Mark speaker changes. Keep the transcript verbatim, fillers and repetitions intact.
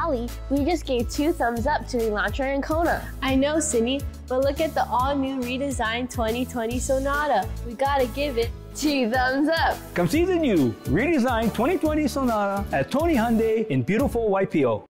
Speaker 1: Allie, we just gave two thumbs up to relaunch our Ancona.
Speaker 2: I know, Sydney, but look at the all-new redesigned twenty twenty Sonata. We gotta give it
Speaker 1: two thumbs up.
Speaker 3: Come see the new redesigned twenty twenty Sonata at Tony Hyundai in beautiful Y P O.